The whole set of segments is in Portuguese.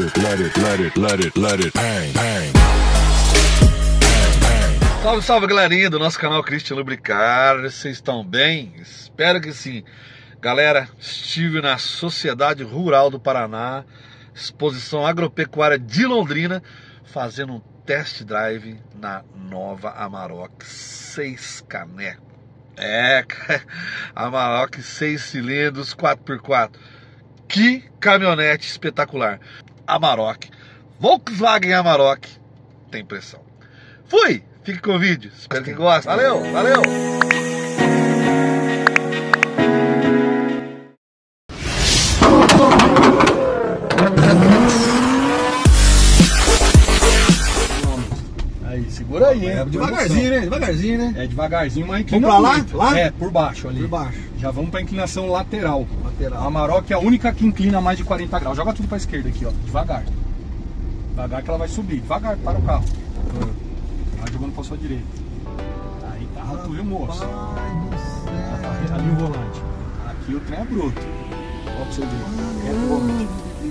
bang, bang. Salve, salve, galerinha do nosso canal Christian Lubricar. Vocês estão bem? Espero que sim. Galera, estive na Sociedade Rural do Paraná, exposição agropecuária de Londrina, fazendo um test drive na nova Amarok 6 Caneco. Amarok 6 cilindros 4x4. Que caminhonete espetacular. Amarok, Volkswagen Amarok, tem pressão. Fui! Fique com o vídeo, espero que gostem. Valeu, valeu! Aí, segura aí, hein? Devagarzinho, né? Devagarzinho, né? É devagarzinho, mas inclina. Vamos pra lá? Lá? É, por baixo ali. Por baixo. Já vamos pra inclinação lateral. Lateral. A Amarok é a única que inclina mais de 40 graus. Joga tudo pra esquerda aqui, ó. Devagar. Devagar que ela vai subir. Devagar, para o carro. Vai jogando pra sua direita. Aí tá, tu viu, moço? Ai do céu. Ali o volante. Aqui o trem é bruto. Ó pra você ver. É o volante.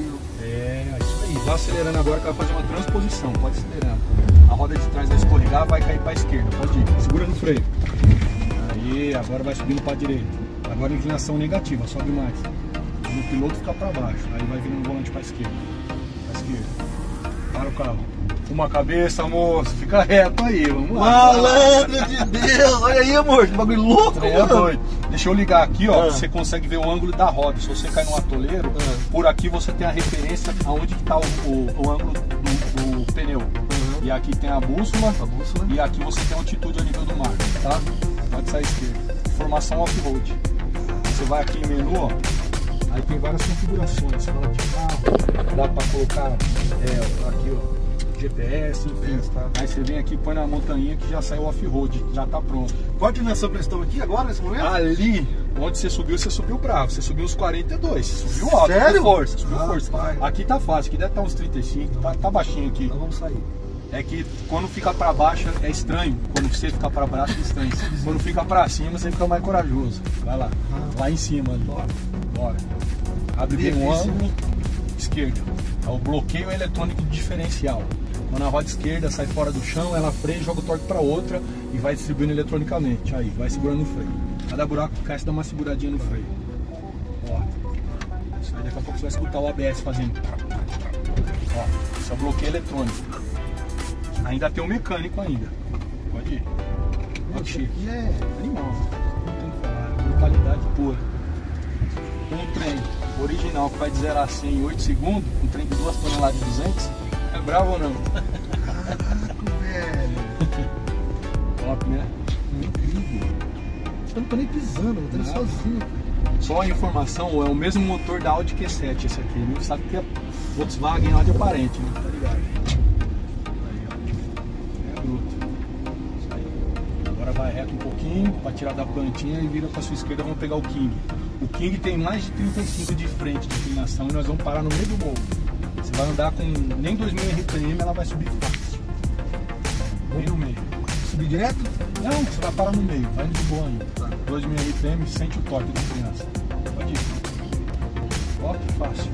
É isso aí. Vai acelerando agora que vai fazer uma transposição. Pode acelerando. A roda de trás vai escorregar, vai cair pra esquerda. Pode ir. Segura no freio. Aí, agora vai subindo pra direita. Agora inclinação negativa, sobe mais. O piloto fica pra baixo. Aí vai vindo o volante pra esquerda. Pra esquerda. Para o carro. Uma cabeça, moço. Fica reto aí. Vamos lá. Malandro de Deus. Olha aí, amor. Que bagulho louco, É mano. doido. Deixa eu ligar aqui, ó. Você consegue ver o ângulo da roda. Se você cai no atoleiro, por aqui você tem a referência aonde que tá o ângulo do pneu. E aqui tem a bússola. E aqui você tem a altitude a nível do mar, tá? Pode sair esquerda. Informação off-road. Você vai aqui em menu, ó. Aí tem várias configurações. Fala de carro. Dá pra colocar aqui, ó. GPS, enfim. Aí você vem aqui, põe na montanha que já saiu off-road, já tá pronto. Qual que é nessa pressão aqui agora, nesse momento? Ali, onde você subiu bravo. Você subiu uns 42, subiu alto. Sério? Subiu força, subiu força. Pai. Aqui tá fácil, aqui deve estar uns 35, tá baixinho aqui. Então vamos sair. É que quando fica pra baixo é estranho, quando você fica pra baixo é estranho. Quando fica pra cima você fica mais corajoso. Vai lá, lá em cima ali. Bora. Abre bem o ângulo, esquerdo. É o bloqueio eletrônico do diferencial. Quando a roda esquerda sai fora do chão, ela freia, joga o torque para outra e vai distribuindo eletronicamente. Aí, vai segurando o freio. Cada buraco que cai, você dá uma seguradinha no freio. Ó. Isso aí, daqui a pouco você vai escutar o ABS fazendo. Ó, esse é o bloqueio eletrônico. Ainda tem o mecânico ainda. Pode ir. Ó, que chique. É animal. Não tem o que falar. Brutalidade pura. Um trem original que vai de 0 a 100 em 8 segundos, um trem de 2 toneladas de 200. É bravo ou não? Caraca, velho. Top, né? Incrível. Eu não tô nem pisando, eu tô indo sozinho. Só a informação, é o mesmo motor da Audi Q7 esse aqui, né? Sabe que é Volkswagen Audi aparente, né? Tá ligado? Aí, ó. É bruto. Isso aí. Agora vai reto um pouquinho, pra tirar da plantinha e vira pra sua esquerda, vamos pegar o King. O King tem mais de 35 de frente de inclinação e nós vamos parar no meio do morro. Você vai andar com nem 2.000 RPM, ela vai subir fácil. Bem no meio. Subir direto? Não, você vai parar no meio, vai de boa ainda. 2.000 RPM, sente o torque da criança. Pode ir. Ó, que fácil.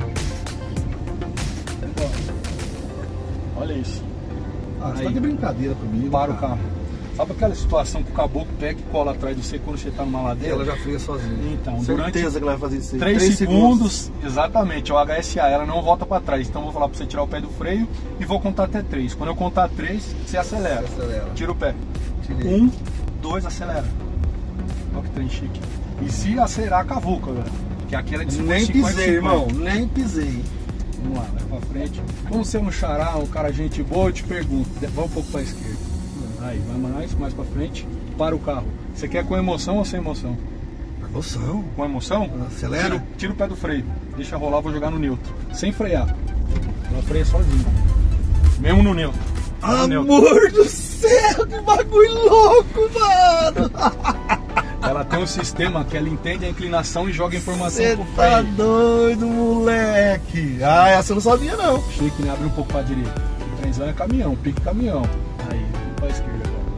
Olha isso. Ah, você tá de brincadeira comigo. Para o carro. Sabe aquela situação que o caboclo pega e cola atrás de você quando você está numa ladeira? Ela já freia sozinha. Então, certeza durante que ela vai fazer isso aí. 3 segundos, exatamente, é o HSA, ela não volta para trás. Então eu vou falar para você tirar o pé do freio e vou contar até 3. Quando eu contar 3, você acelera. Tira o pé. 1, 2, acelera. Olha que trem chique. E se acelerar, cavuca, velho. Que aquela de 50, Nem 50, pisei, 50. irmão. Nem pisei. Vamos lá, vai pra frente. Como você é um xará, um cara gente boa, eu te pergunto. Vai um pouco pra esquerda. Aí, vai mais pra frente. Para o carro. Você quer com emoção ou sem emoção? Emoção. Com emoção? Acelera. Tira o pé do freio. Deixa rolar, vou jogar no neutro. Sem frear. Ela freia sozinha. Mesmo no neutro. Amor do céu, que bagulho louco, mano. Ela tem um sistema que ela entende a inclinação e joga informação Você pro tá freio. doido, moleque. Ah, essa eu não sabia, não. Chique, né? Abre um pouco pra direita. O trenzão é caminhão, pique caminhão. Aí, pra esquerda agora.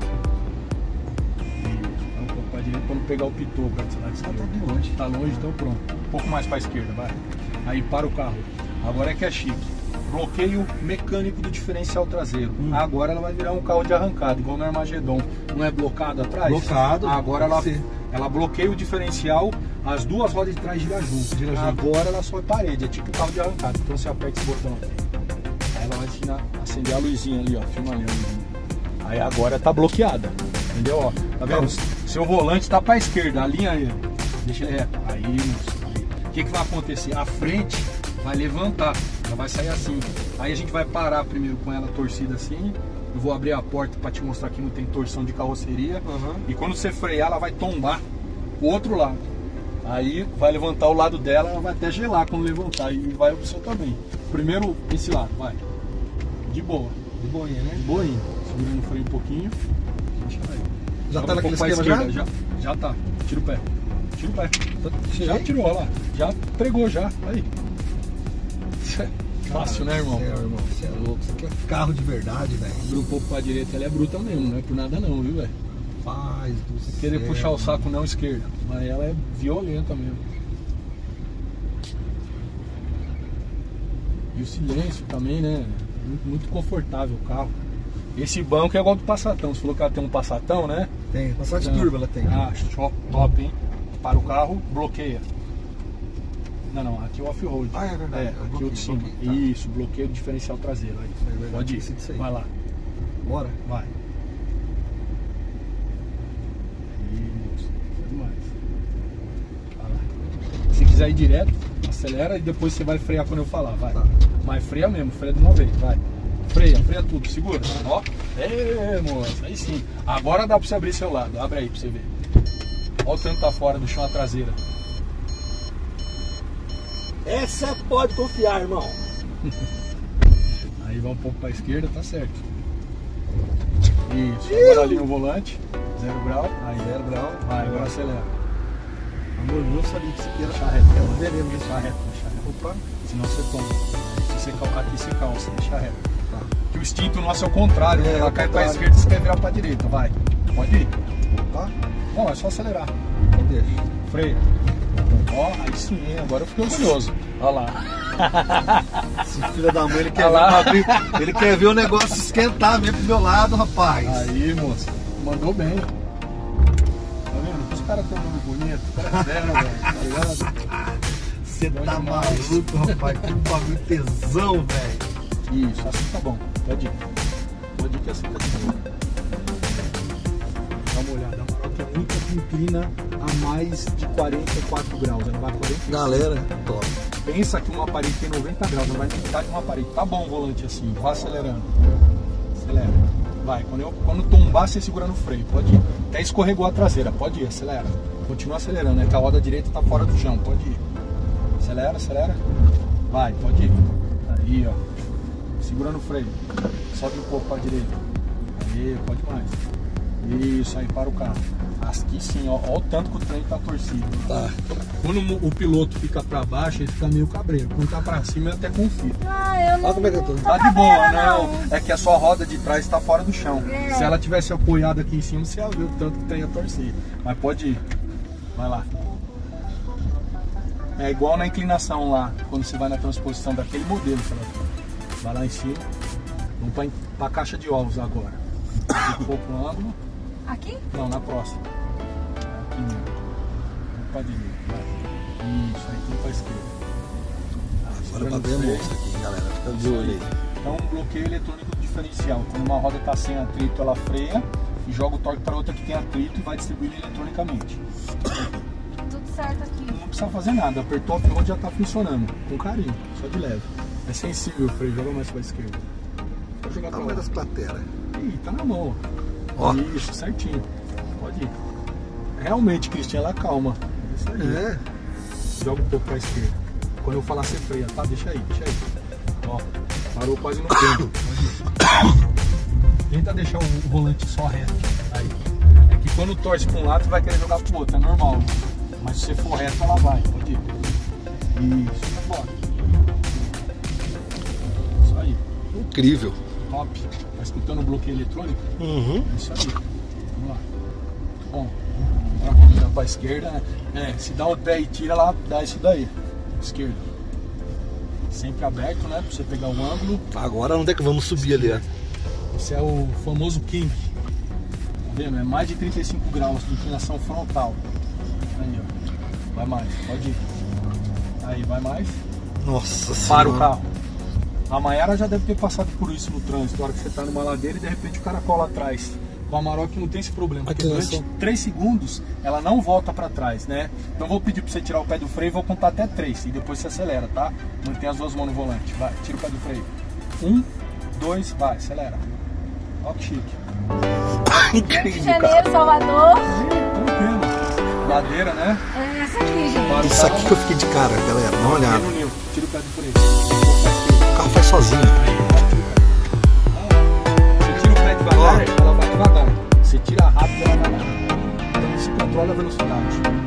Isso, vai um pouco pra direita pra não pegar o pitô pra esse lado esquerdo. Tá bem longe. Tá longe, então pronto. Um pouco mais pra esquerda, vai. Aí para o carro. Agora é que é chique. bloqueio mecânico do diferencial traseiro. Agora ela vai virar um carro de arrancada, igual no Armagedon. Não é blocado atrás? Blocado. Agora ela bloqueia o diferencial, as duas rodas de trás giram junto. Agora ela só é parede, é tipo carro de arrancada. Então você aperta esse botão aqui. Aí ela vai ensinar a acender a luzinha ali, ó. Filma ali a luzinha. Aí agora tá bloqueada. Entendeu? Ó, tá vendo? Seu volante tá pra esquerda, alinha ele. Deixa ele reto. Aí, moço. O que vai acontecer? A frente vai levantar, ela vai sair assim. Aí a gente vai parar primeiro com ela torcida assim. Eu vou abrir a porta para te mostrar que não tem torção de carroceria. E quando você frear, ela vai tombar o outro lado. Aí vai levantar o lado dela, ela vai até gelar quando levantar. E vai o seu também. Primeiro esse lado, vai. De boa. De boinha, né? De boinha. Segurando o freio um pouquinho. Já tá naquele esquema já? Já tá. Tira o pé. Tira o pé. Já tirou, olha lá. Já pregou já. Aí. Fácil, né, irmão? Irmão, você é louco. Isso aqui é carro de verdade, velho. Abre um pouco pra direita, ela é bruta mesmo, não é por nada não, viu, velho? Paz do céu. Querer puxar o saco não esquerda, mas ela é violenta mesmo. E o silêncio também, né? Muito confortável o carro. Esse banco é igual do Passatão. Você falou que ela tem um Passatão, né? Tem, Passat Turbo ela tem. Ah, top, hein? Para o carro, bloqueia. Não, aqui é o off-road. Ah, é verdade. Aqui é o de cima. Tá. Isso, bloqueio do diferencial traseiro. Aí. Pode ir. Vai lá. Bora. Vai. Isso. Demais. Vai lá. Se quiser ir direto, acelera e depois você vai frear quando eu falar. Vai. Tá. Mas freia mesmo, freia de uma vez. Vai. Freia tudo, segura. Ó. Moça. Aí sim. Agora dá pra você abrir seu lado. Abre aí pra você ver. Olha o tanto tá fora do chão a traseira. Essa pode confiar, irmão. Aí vai um pouco pra esquerda, tá certo. Isso, agora ali no volante, 0 grau. Aí 0 grau. Vai, agora acelera. Amor, não sabia que você queira deixar reto. Veremos deixar reto. Opa, senão você toma. Se você calcar aqui, você calça, deixa reto. Tá. Que o instinto nosso é o contrário, né? Ela cai pra esquerda e você quer virar pra direita, vai. Pode ir. Opa. Bom, é só acelerar. Deixa. Freia. Ó, aí sim, agora eu fiquei orgulhoso. Olha lá. Esse filho da mãe, ele quer ver o negócio esquentar mesmo pro meu lado, rapaz. Aí, moço, mandou bem. Tá vendo? Os caras tão nome bonito, os caras fizeram, velho, tá ligado? Você tá maluco, rapaz, que bagulho tesão, velho. Isso, assim tá bom. Pode ir. Pode ir que assim tá bom. Dá uma olhada, a moto é muito inclina a mais de 44 graus, ela vai a 45. Galera, top. Pensa que uma parede tem 90 graus, ela vai tentar de uma parede. Tá bom o volante assim, vai acelerando. Acelera. Vai, quando tombar, você segura no freio, pode ir. Até escorregou a traseira, pode ir, acelera. Continua acelerando, né? Que a roda direita tá fora do chão, pode ir. Acelera, acelera. Vai, pode ir. Aí, ó. Segura no freio. Sobe um pouco pra direita. Aí, pode mais. Isso, aí para o carro. Aqui sim, ó o tanto que o trem tá torcido. Tá. Quando o piloto fica pra baixo, ele fica meio cabreiro. Quando tá pra cima, ele até confia. Eu não. Olha como é que eu tô. Tá de boa, não. É que a sua roda de trás tá fora do chão. Se ela tivesse apoiada aqui em cima, você ia ver o tanto que tem a torcer. Mas pode ir. Vai lá. É igual na inclinação lá, quando você vai na transposição daquele modelo. Vai lá em cima. Vamos pra caixa de ovos agora. Um pouco no ângulo. Aqui? Não, na próxima. Aqui mesmo. Vamos pra direita. Isso, aí tudo pra esquerda. Agora pra ver a moça aqui, galera. Fica de olho aí. Então, um bloqueio eletrônico diferencial. Quando uma roda está sem atrito, ela freia e joga o torque para outra que tem atrito e vai distribuindo eletronicamente. Tudo certo aqui. Não precisa fazer nada. Apertou a off-road, já está funcionando. Com carinho, só de leve. É sensível o freio, joga mais para a esquerda. Pode jogar para lá. das crateras. Ih, tá na mão. Ó. Isso, certinho. Pode ir. Realmente, Cristian, ela calma. É isso aí. É. Joga um pouco para a esquerda. Quando eu falar você freia, tá? Deixa aí, deixa aí. Ó, parou quase no tempo. Tenta deixar o volante só reto. Aí. É que quando torce para um lado, vai querer jogar pro outro, é normal. Mas se você for reto, ela vai. Pode ir. Isso, bora. Isso aí. Incrível. Top. Tá escutando o bloqueio eletrônico? Uhum. Isso aí. Vamos lá. Bom, agora vamos virar para a esquerda, né? Se dá um pé e tira lá, dá isso daí. Esquerda. sempre aberto, né? Pra você pegar o ângulo. Agora onde é que vamos subir ali, ó? Esse é o famoso King. Tá vendo? É mais de 35 graus de inclinação frontal. Aí, ó. Vai mais, pode ir. Aí, vai mais. Nossa Para senhora. o carro. A Mayara já deve ter passado por isso no trânsito. A hora que você tá numa ladeira e de repente o cara cola atrás. Com a Amarok não tem esse problema, porque durante 3 segundos ela não volta para trás, né? Então vou pedir para você tirar o pé do freio e vou contar até 3 e depois você acelera, tá? Mantém as duas mãos no volante, vai, tira o pé do freio. 1, 2, vai, acelera. Ó que chique. Rio de Janeiro, Salvador. Tranquilo. Ladeira, né? É essa aqui, gente. Para o Isso aqui que eu fiquei de cara, galera. Dá uma olhada. Tira o pé do freio. O carro faz sozinho. Você tira o pé devagar, ela vai devagar. Você tira rápido, ela vai lá. Então você controla a velocidade.